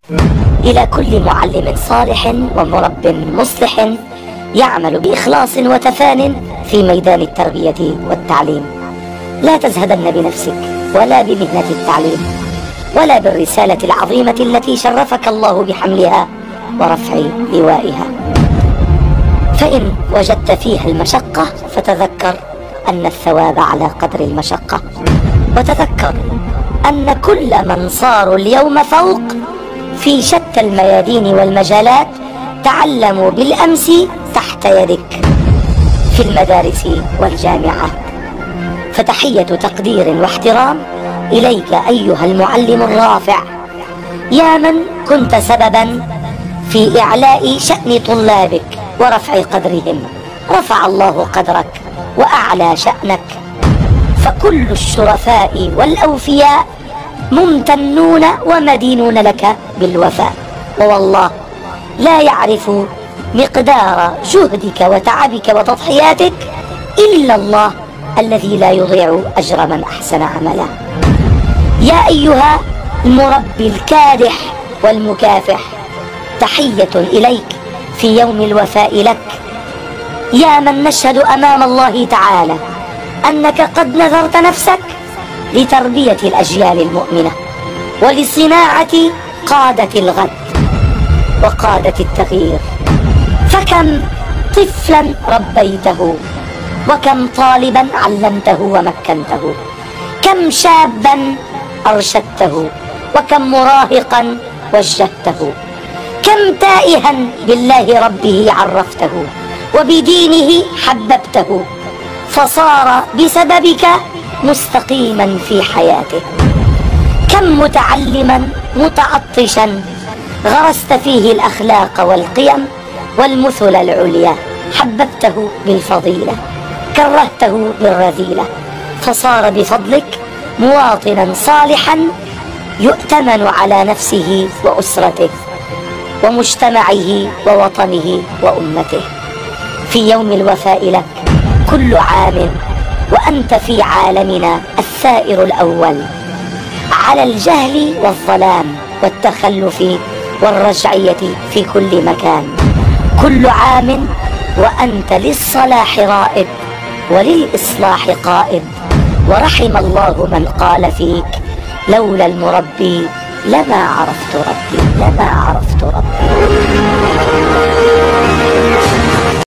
إلى كل معلم صالح ومرب مصلح يعمل بإخلاص وتفان في ميدان التربية والتعليم: لا تزهدن بنفسك ولا بمهنة التعليم ولا بالرسالة العظيمة التي شرفك الله بحملها ورفع لوائها، فإن وجدت فيها المشقة فتذكر أن الثواب على قدر المشقة، وتذكر أن كل من صاروا اليوم فوق في شتى الميادين والمجالات تعلموا بالأمس تحت يدك في المدارس والجامعات. فتحية تقدير واحترام إليك أيها المعلم الرافع، يا من كنت سببا في إعلاء شأن طلابك ورفع قدرهم. رفع الله قدرك وأعلى شأنك، فكل الشرفاء والأوفياء ممتنون ومدينون لك بالوفاء، ووالله لا يعرف مقدار جهدك وتعبك وتضحياتك إلا الله الذي لا يضيع أجر من أحسن عملا. يا أيها المربي الكادح والمكافح، تحية إليك في يوم الوفاء لك، يا من نشهد أمام الله تعالى أنك قد نذرت نفسك لتربية الأجيال المؤمنة ولصناعة قادة الغد وقادة التغيير. فكم طفلا ربيته، وكم طالبا علمته ومكنته، كم شابا أرشدته، وكم مراهقا وجهته، كم تائها بالله ربه عرفته وبدينه حببته، فصار بسببك مستقيما في حياته. كم متعلما متعطشا غرست فيه الأخلاق والقيم والمثل العليا، حببته بالفضيلة كرهته بالرذيلة، فصار بفضلك مواطنا صالحا يؤتمن على نفسه وأسرته ومجتمعه ووطنه وأمته. في يوم الوفاء لك كل عام وأنت في عالمنا الثائر الأول على الجهل والظلام والتخلف والرجعية في كل مكان. كل عام وأنت للصلاح رائد وللإصلاح قائد، ورحم الله من قال فيك: لولا المربي لما عرفت ربي، لما عرفت ربي.